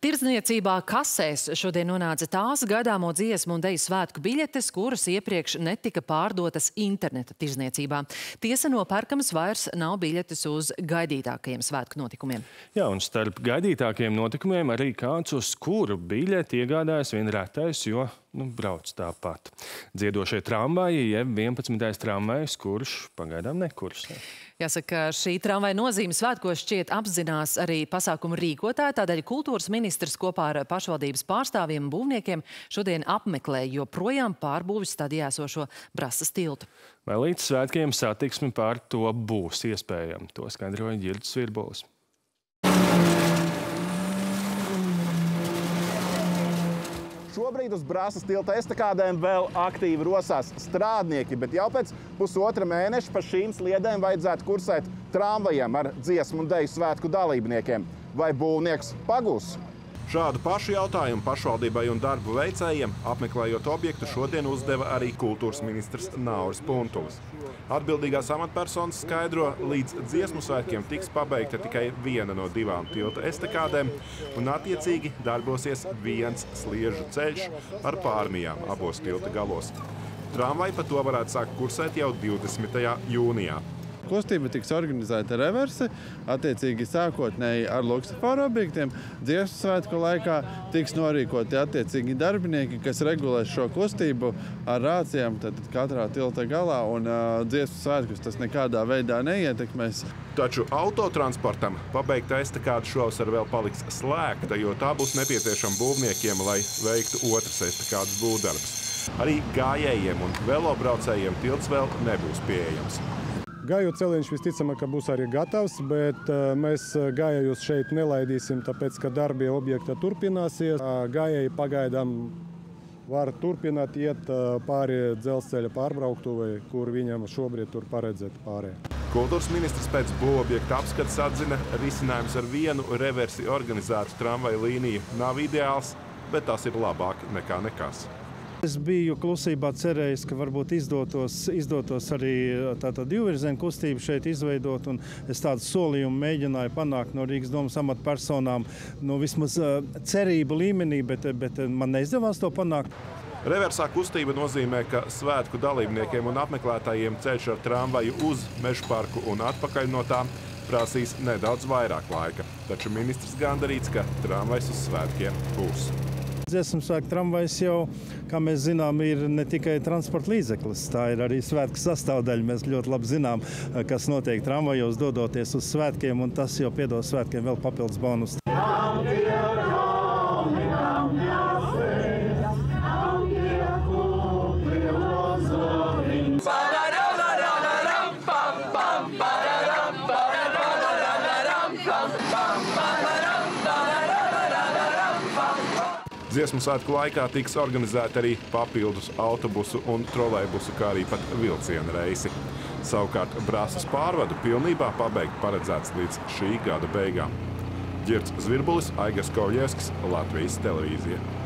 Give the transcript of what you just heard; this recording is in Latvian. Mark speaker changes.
Speaker 1: Tirdzniecībā kasēs šodien nonāca tās gaidāmo dziesmu un deju svētku biļetes, kuras iepriekš netika pārdotas interneta tirdzniecībā. Tiesa, nopērkamas vairs nav biļetes uz gaidītākajiem svētku notikumiem.
Speaker 2: Jā, un starp gaidītākajiem notikumiem arī kāds, uz kuru biļeti iegādājas vien retais, jo brauc tāpat. Dziedošie tramvaji, jeb 11. tramvajs, kurš pagaidām nekursē.
Speaker 1: Jāsaka, šī tramvaja nozīme svētkos šķiet apzinās arī pasākumu rīkotāji, tādēļ kultūras ministrs kopā ar pašvaldības pārstāvjiem un būvniekiem šodien apmeklē joprojām pārbūvis stadijā esošo Brasas tiltu.
Speaker 2: Vai līdz svētkiem satiksme pār to būs iespējama? To skaidroja Ģirds Virbulis.
Speaker 3: Šobrīd uz Brasas tilta estakādēm vēl aktīvi rosās strādnieki, bet jau pēc pusotra mēneša pa šīm sliedēm vajadzētu kursēt tramvajiem ar dziesmu un deju svētku dalībniekiem. Vai būvnieks pagūs? Šādu pašu jautājumu pašvaldībai un darbu veicējiem, apmeklējot objektu, šodien uzdeva arī kultūras ministrs Nauris Puntulis. Atbildīgās amatpersonas skaidro, līdz dziesmu svētkiem tiks pabeigta tikai viena no divām tilta estakādēm, un attiecīgi darbosies viens sliežu ceļš ar pārmijām abos tilta galos. Tramvaji pa to varētu sākt kursēt jau 20. jūnijā.
Speaker 4: Kustība tiks organizēta reverse, attiecīgi sākotnēji ar luksusforu objektiem. Dziesmu svētku laikā tiks norīkoti attiecīgi darbinieki, kas regulēs šo kustību ar rācijām katrā tilta galā, un dziesmu svētkus tas nekādā veidā neietekmēs.
Speaker 3: Taču autotransportam pabeigta estakāde šovasar vēl paliks slēgta, jo tā būs nepieciešama būvniekiem, lai veiktu otras estakādes būvdarbus. Arī gājējiem un velobraucējiem tilts vēl nebūs pieejams.
Speaker 5: Gāju celiņš visticamāk, ka būs arī gatavs, bet mēs gājējus šeit nelaidīsim, tāpēc, ka darbi objekta turpināsies. Gājēji pagaidām var turpināt iet pāri dzelzceļa pārbrauktuvei, kur viņam šobrīd tur paredzēt pārējā.
Speaker 3: Kultūras ministrs pēc būvobjekta apskates atzina, risinājums ar vienu reversi organizētu tramvaju līniju nav ideāls, bet tas ir labāk nekā nekas.
Speaker 6: Es biju klusībā cerējis, ka varbūt izdotos arī tātad divvirzienu kustību šeit izveidot, un es tādu solījumu mēģināju panākt no Rīgas domas amatpersonām, vismaz cerību līmenī, bet man neizdevās to panākt.
Speaker 3: Reversā kustība nozīmē, ka svētku dalībniekiem un apmeklētājiem ceļš ar tramvaju uz Mežparku un atpakaļ no tām prasīs nedaudz vairāk laika. Taču ministrs gandarīts, ka tramvajs uz svētkiem būs.
Speaker 6: Dziesmu svētku tramvajs jau, kā mēs zinām, ir ne tikai transporta līdzeklis, tā ir arī svētku sastāvdaļa. Mēs ļoti labi zinām, kas notiek tramvajos dodoties uz svētkiem, un tas jau piedos svētkiem vēl papildus bonus.
Speaker 3: Dziesmu svētku laikā tiks organizēti arī papildus autobusu un trolejbusu, kā arī pat vilciena reisi. Savukārt Brasas pārvadu pilnībā pabeigt paredzēts līdz šī gada beigām. Ģirds Virbulis, Aigars Koļievskis, Latvijas televīzija.